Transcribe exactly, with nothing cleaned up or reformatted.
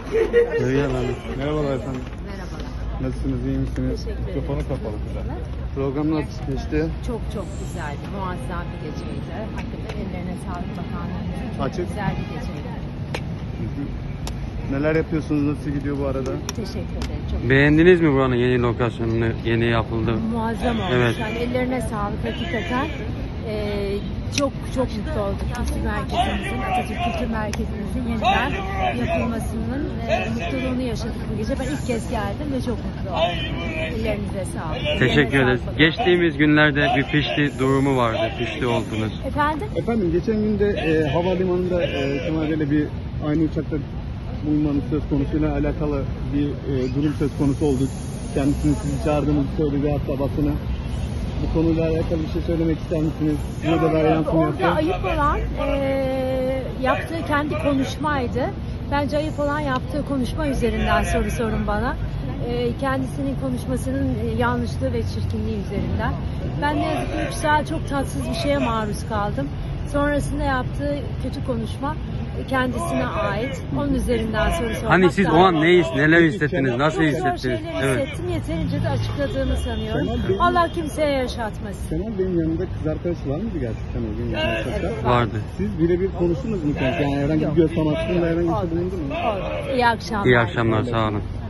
Merhabalar efendim. Merhabalar. Nasılsınız, iyi misiniz? Teşekkür ederim. Mikrofonu kapalı kızlar. Nasılsınız? Program nasıl geçti? Çok çok güzeldi. Muazzam bir geceydi. Hakikaten ellerine sağlık bakanlığının çok Açık. güzel bir geceydi. Hı hı. Neler yapıyorsunuz, nasıl gidiyor bu arada? Teşekkür ederim. Çok Beğendiniz mi buranın yeni lokasyonunu, yeni yapıldı? muazzam olmuş. Evet. Yani ellerine sağlık hakikaten. Ee, çok çok mutlu olduk. Kültür merkezimizin, Atatürk Kültür Merkezimizin yeniden yapılmasının e, mutluluğunu yaşadık bu gece. Ben ilk kez geldim ve çok mutlu oldum. Ellerinize sağlık. Teşekkür Ellerine ederiz. sağlık. Geçtiğimiz günlerde bir pişti durumu vardı. Pişti oldunuz. Efendim? Efendim geçen gün de e, havalimanında e, Kemal Bey'le bir aynı uçakta bulunmanın söz konusuyla alakalı bir e, durum söz konusu oldu. Kendisini sizi çağırdığınızı söyledi, hatta basına. Bu konuyla alakalı bir şey söylemek ister misiniz? Size de ver yansım yaptı. Orada ayıp olan e, yaptığı kendi konuşmaydı. Bence ayıp olan yaptığı konuşma üzerinden soru sorun bana. E, kendisinin konuşmasının e, yanlışlığı ve çirkinliği üzerinden. Ben ne yazık ki üç saat çok tatsız bir şeye maruz kaldım. Sonrasında yaptığı kötü konuşma e, kendisine ait. Onun üzerinden soru sormak. Hani siz o daha- an ne his, neler hissettiniz, nasıl Çok zor hissettiniz? şeyler Evet. hissettim. Yeterince de açıkladığımı sanıyorum. Kemal Bey- Allah kimseye yaşatmasın. Kemal Bey'in yanında kız arkadaş var mıydı gerçekten o gün? Yani uçakta? Vardı. Siz birebir konuştunuz mu kendisi? Yani herhangi bir göz temasında herhangi bir şey bulundu mu? Oldu. İyi akşamlar. İyi akşamlar, sağ olun.